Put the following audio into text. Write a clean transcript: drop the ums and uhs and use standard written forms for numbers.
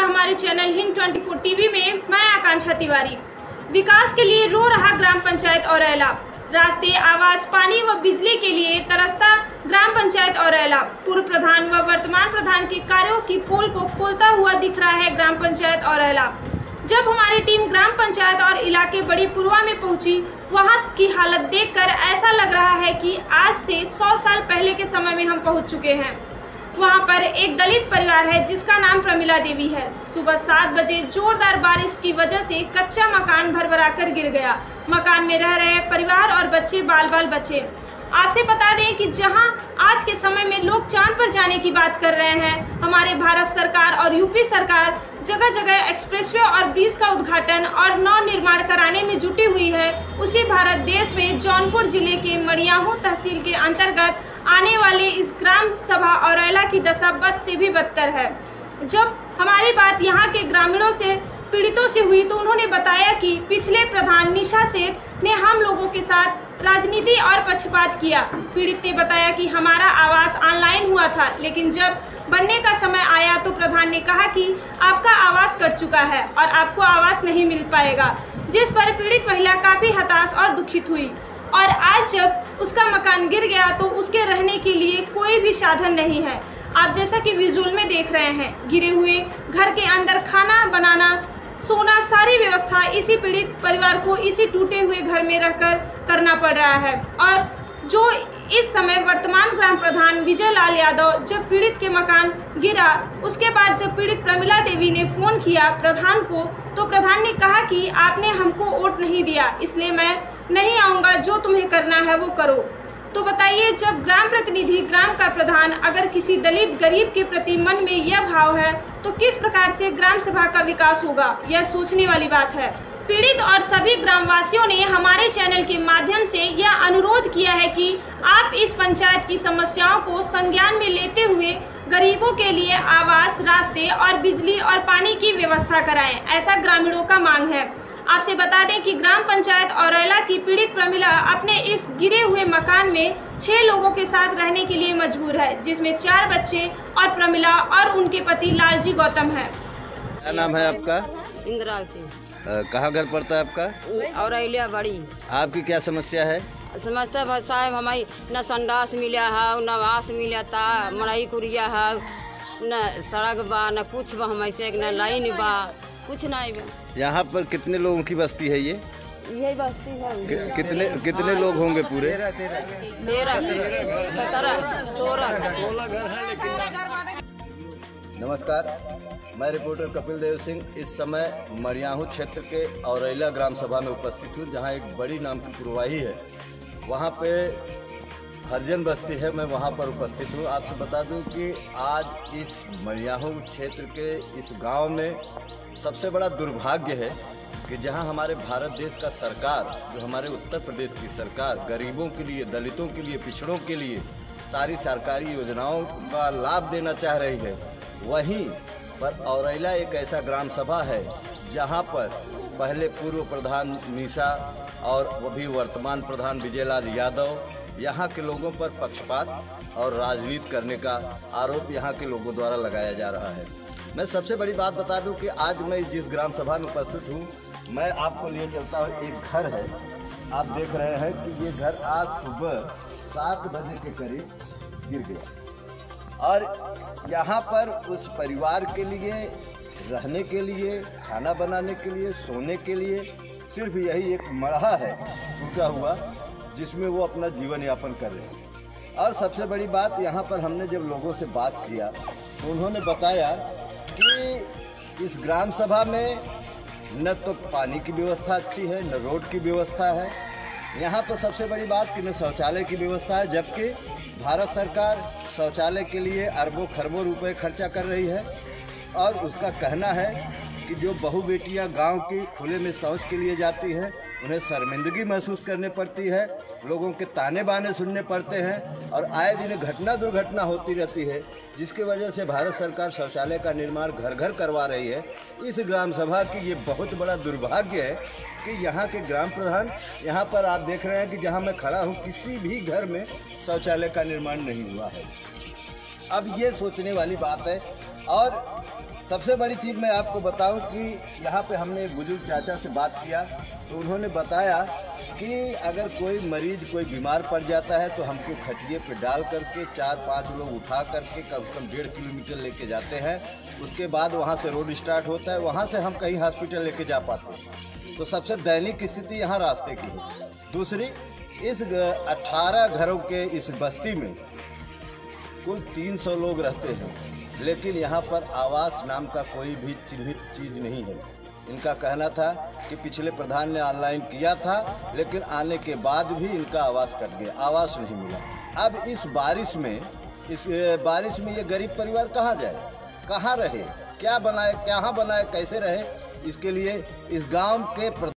हमारे channel Hind 24 TV में। मैं आकांक्षा तिवारी। विकास के लिए रो रहा ग्राम पंचायत औरैला। रास्ते, आवास, पानी व बिजली के लिए तरसता ग्राम पंचायत औरैला। पूर्व प्रधान व वर्तमान प्रधान के कार्यों की पोल को खोलता हुआ दिख रहा है ग्राम पंचायत औरैला। जब हमारी टीम ग्राम पंचायत और इलाके बड़ी पुरवा में पहुंची, वहां की हालत देखकर ऐसा लग रहा है कि आज से 100 साल पहले के समय में हम पहुंच चुके हैं। वहां पर एक दलित परिवार है जिसका नाम प्रमिला देवी है। सुबह 7 बजे जोरदार बारिश की वजह से कच्चा मकान भरभरा कर गिर गया। मकान में रह रहे परिवार और बच्चे बाल बाल बचे। आपसे बता दें कि जहां आज के समय में लोग चांद पर जाने की बात कर रहे हैं, हमारे भारत सरकार और यूपी सरकार जगह जगह एक्सप्रेसवे और ब्रिज का उद्घाटन और नव निर्माण कराने में जुटी हुई है। उसी भारत देश में जौनपुर जिले के मड़ियाहू तहसील के अंतर्गत आने वाले इस ग्राम सभा औरैला की दशा बद से भी बदतर है। जब हमारी बात यहाँ के ग्रामीणों से, पीड़ितों से हुई तो उन्होंने बताया कि पिछले प्रधान निशा सेठ ने हम लोगों के साथ राजनीति और पक्षपात किया। पीड़ित ने बताया कि हमारा आवास ऑनलाइन हुआ था, लेकिन जब बनने का समय आया तो प्रधान ने कहा कि आपका आवास कट चुका है और आपको आवास नहीं मिल पाएगा, जिस पर पीड़ित महिला काफी हताश और दुखित हुई। और आज जब उसका मकान गिर गया तो उसके रहने के लिए कोई भी साधन नहीं है। आप जैसा कि विजुअल में देख रहे हैं, गिरे हुए घर के अंदर खाना बनाना, सोना, सारी व्यवस्था इसी पीड़ित परिवार को इसी टूटे हुए घर में रहकर करना पड़ रहा है। और जो इस समय वर्तमान ग्राम प्रधान विजय लाल यादव, जब पीड़ित के मकान गिरा उसके बाद जब पीड़ित प्रमिला देवी ने फोन किया प्रधान को, तो प्रधान ने कहा कि आपने हमको वोट नहीं दिया, इसलिए मैं नहीं आऊँगा, जो तुम्हें करना है वो करो। तो बताइए, जब ग्राम प्रतिनिधि, ग्राम का प्रधान अगर किसी दलित गरीब के प्रति मन में यह भाव है तो किस प्रकार से ग्राम सभा का विकास होगा, यह सोचने वाली बात है। पीड़ित और सभी ग्रामवासियों ने हमारे चैनल के माध्यम से यह अनुरोध किया है कि आप इस पंचायत की समस्याओं को संज्ञान में लेते हुए गरीबों के लिए आवास, रास्ते और बिजली और पानी की व्यवस्था कराएं, ऐसा ग्रामीणों का मांग है। आपसे बता दें कि ग्राम पंचायत औरैला की पीड़ित प्रमिला अपने इस गिरे हुए मकान में 6 लोगों के साथ रहने के लिए मजबूर है, जिसमें 4 बच्चे और प्रमिला और उनके पति लालजी गौतम है। क्या नाम है आपका? इंदिरा सिंह। कहाँ घर पड़ता है आपका? औरैला बड़ी। आपकी क्या समस्या है? समस्या भाई साहब, हमारी न संडास मिला है, न आवास मिला था, मड़ई कुरिया है, न सड़क बा, न कुछ बा, हम ऐसे न लाइन बा, कुछ नहीं बा। यहाँ पर कितने लोगों की बस्ती है ये? यही बस्ती है। कितने लोग होंगे पूरे? 13, 17, 16 नमस्कार, मैं रिपोर्टर कपिल देव सिंह इस समय मड़ियाहू क्षेत्र के औरैला ग्राम सभा में उपस्थित हूँ, जहाँ एक बड़ी नाम की पुरवाही है। वहाँ पे हरिजन बस्ती है, मैं वहाँ पर उपस्थित हूँ। आपसे बता दूँ कि आज इस मड़ियाहू क्षेत्र के इस गांव में सबसे बड़ा दुर्भाग्य है कि जहां हमारे भारत देश का सरकार, जो हमारे उत्तर प्रदेश की सरकार गरीबों के लिए, दलितों के लिए, पिछड़ों के लिए सारी सरकारी योजनाओं का लाभ देना चाह रही है, वहीं पर औरैला एक ऐसा ग्राम सभा है जहां पर पहले पूर्व प्रधान निशा और वो भी वर्तमान प्रधान विजय लाल यादव यहाँ के लोगों पर पक्षपात और राजनीति करने का आरोप यहाँ के लोगों द्वारा लगाया जा रहा है। मैं सबसे बड़ी बात बता दूं कि आज मैं जिस ग्राम सभा में उपस्थित हूं, मैं आपको लिए चलता हूं। एक घर है, आप देख रहे हैं कि ये घर आज सुबह 7 बजे के करीब गिर गया और यहाँ पर उस परिवार के लिए रहने के लिए, खाना बनाने के लिए, सोने के लिए सिर्फ यही एक मढ़ा है टूटा हुआ, जिसमें वो अपना जीवन यापन कर रहे हैं। और सबसे बड़ी बात, यहाँ पर हमने जब लोगों से बात किया तो उन्होंने बताया कि इस ग्राम सभा में न तो पानी की व्यवस्था अच्छी है, न रोड की व्यवस्था है। यहाँ पर सबसे बड़ी बात कि न शौचालय की व्यवस्था है, जबकि भारत सरकार शौचालय के लिए अरबों खरबों रुपए खर्चा कर रही है। और उसका कहना है कि जो बहू बेटियाँ गांव की खुले में शौच के लिए जाती हैं, उन्हें शर्मिंदगी महसूस करनी पड़ती है, लोगों के ताने बाने सुनने पड़ते हैं और आए दिन घटना दुर्घटना होती रहती है, जिसकी वजह से भारत सरकार शौचालय का निर्माण घर घर करवा रही है। इस ग्राम सभा की ये बहुत बड़ा दुर्भाग्य है कि यहाँ के ग्राम प्रधान, यहाँ पर आप देख रहे हैं कि जहाँ मैं खड़ा हूँ, किसी भी घर में शौचालय का निर्माण नहीं हुआ है। अब ये सोचने वाली बात है। और सबसे बड़ी चीज़ मैं आपको बताऊं कि यहाँ पे हमने एक बुजुर्ग चाचा से बात किया तो उन्होंने बताया कि अगर कोई मरीज कोई बीमार पड़ जाता है तो हमको खटिए पे डाल करके 4-5 लोग उठा करके कम से कम 1.5 किलोमीटर लेके जाते हैं। उसके बाद वहाँ से रोड स्टार्ट होता है, वहाँ से हम कहीं हॉस्पिटल लेके जा पाते हैं। तो सबसे दैनिक स्थिति यहाँ रास्ते की है। दूसरी, इस 18 घरों के इस बस्ती में कुल 300 लोग रहते हैं, लेकिन यहाँ पर आवास नाम का कोई भी चिन्हित चीज़ नहीं है। इनका कहना था कि पिछले प्रधान ने ऑनलाइन किया था, लेकिन आने के बाद भी इनका आवास कट गया, आवास नहीं मिला। अब इस बारिश में ये गरीब परिवार कहाँ जाए, कहाँ रहे, क्या बनाए, कैसे रहे, इसके लिए इस गांव के